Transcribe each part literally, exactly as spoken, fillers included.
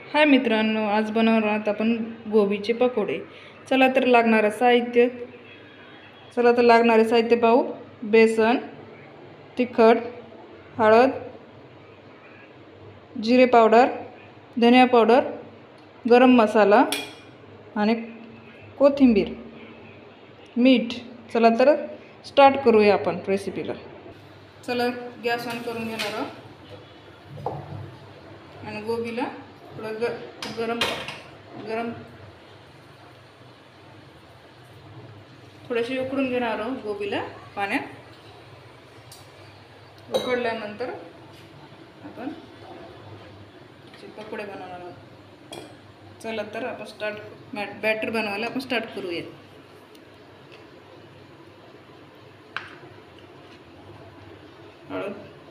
हाय मित्रांनो, आज बनवणार आहोत आपण गोबीचे पकोडे। चला तर लागणारे साहित्य चला तर लागणारे साहित्य पाहू। बेसन, तिखट, हळद, जिरे पावडर, धनिया पावडर, गरम मसाला आणि कोथिंबीर, मीठ। चला तर स्टार्ट करूया आपण रेसिपीला। चला गॅस ऑन करून घेणार आहोत आणि गोबीला थोडं ग गरम गरम थोडीशी उकडून घेणार आहोत गोबीला पाण्यात। उकडल्यानंतर आपण पकोडे बनवणार आहोत। चला तर आपण स्टार्ट बॅटर बनवायला आपण स्टार्ट करूया। हळद,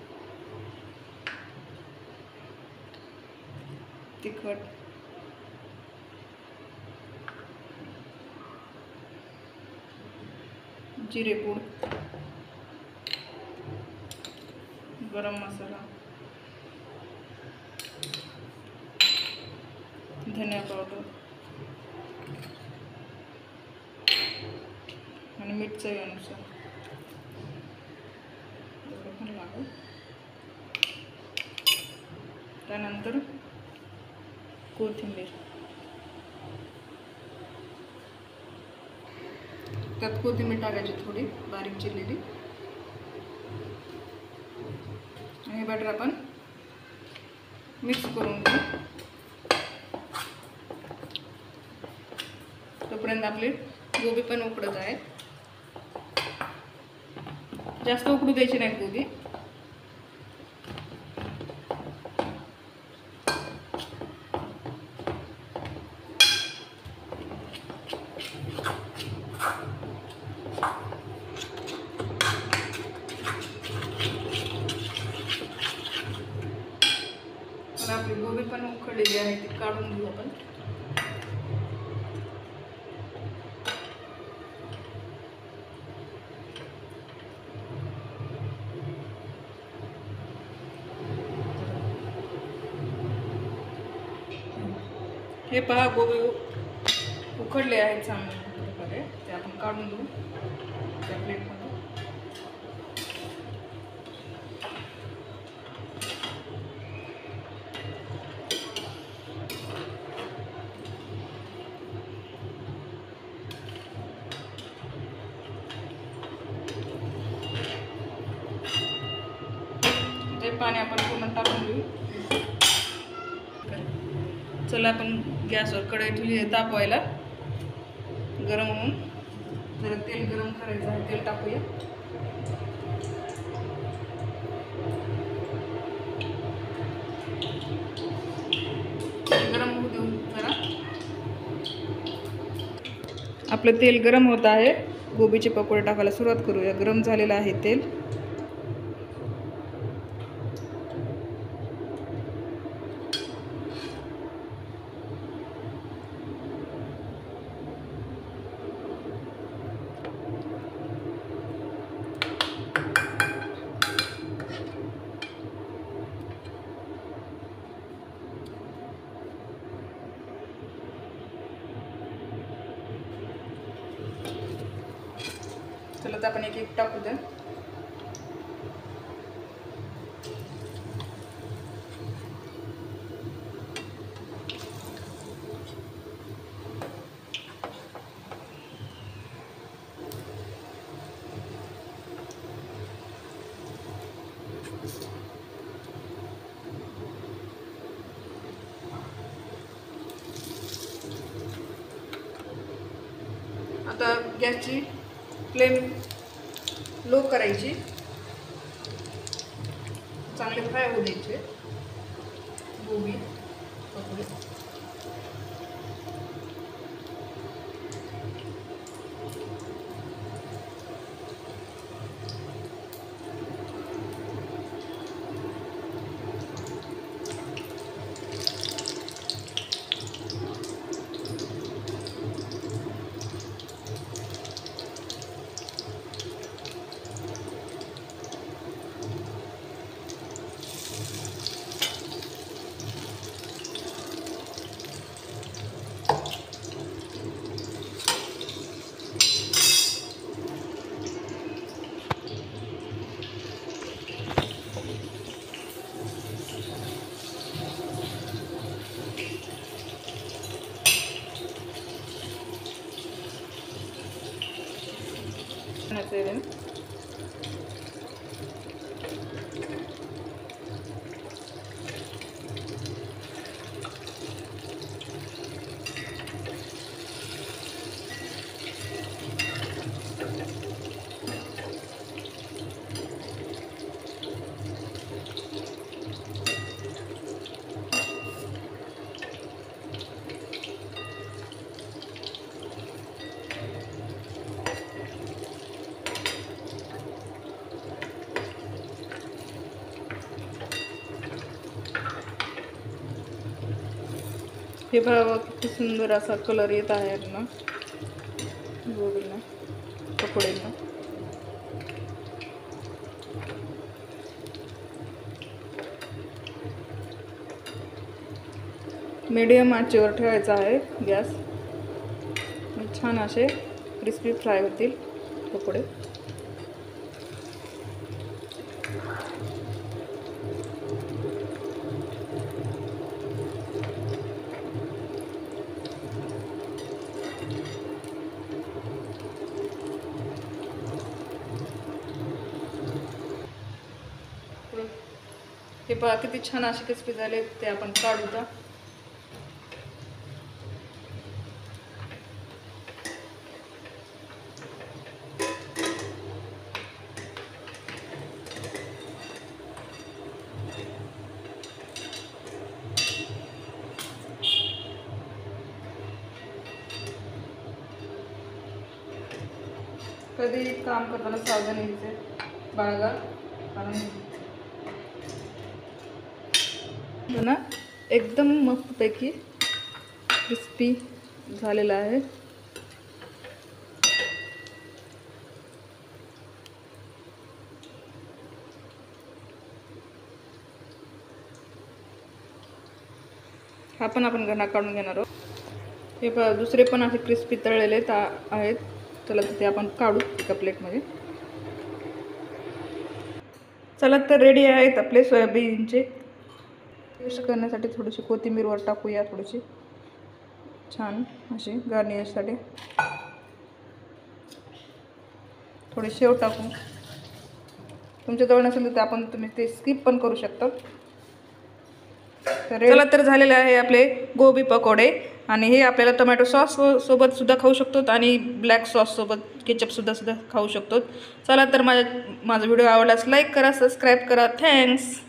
तिखट, जिरेपूड, गरम मसाला, धनिया पावडर आणि मीठ चवीनुसार पण लागेल। त्यानंतर कोथिंबीर, त्यात कोथिंबीर टाकायची थोडी बारीक चिरलेली आणि बॅटर आपण मिक्स करून घेऊ। तोपर्यंत आपली गोबी पण उकडत आहे। जास्त उकडू द्यायची नाही गोबी। आपली गोबी पण उकडलेली आहे, ती काढून घेऊ आपण। हे पहा, गोबी उकडले आहेत चांगल्या प्रकारे, ते आपण काढून घेऊ त्या प्लेटमध्ये। ते पाणी आपण पूर्ण टाकून घेऊ। चला आपण गॅसवर कढई ठेवली आहे तापवायला, गरम होऊन जरा तेल गरम करायचं आहे। तेल टाकूया। गरम होऊ देऊ जरा। आपलं तेल गरम होत आहे, गोबीचे पकोडे टाकायला सुरुवात करूया। गरम झालेलं आहे तेल। चला तर आपण एक एक टाकू द्या। आता गॅसची फ्लेम लो करायची, चांगले फ्राय होऊ द्यायचे गोबी पकोडे। सेवन, हे बघा किती सुंदर असा कलर येत आहे ना गोबीला, पकोडीला. मीडियम आचेवर ठेवायचा आहे गॅस. छान असे क्रिस्पी फ्राय होतील पकोडे. हे पहा किती छान असे क्रिस्पी झाले, ते आपण काढू का. कधी काम करताना सावधानीचे बाळगा, कारण ना एकदम मस्तपैकी क्रिस्पी झालेला आहे. हा पण आपण घरात काढून घेणार आहोत. हे पहा दुसरे पण असे क्रिस्पी तळलेले आहेत. चला तर ते आपण काढू एका प्लेटमध्ये. चला तर रेडी आहेत आपले सोयाबीनचे. टेस्ट करण्यासाठी थोडीशी कोथिंबीर वर टाकूया, थोडीशी छान अशी गार्निशसाठी. थोडी शेव टाकू. तुमच्या जवळ नसेल तर आपण तुम्ही ते स्किप पण करू शकता. तर चला तर झालेले आहे आपले गोबी पकोडे. आणि हे आपल्याला टोमॅटो सॉस सोबत सुद्धा खाऊ शकतो आणि ब्लॅक सॉस सोबत केचप सुद्धा सुद्धा खाऊ शकतो. चला तर माझा माझा व्हिडिओ आवडल्यास लाईक करा, सबस्क्राईब करा. थँक्स.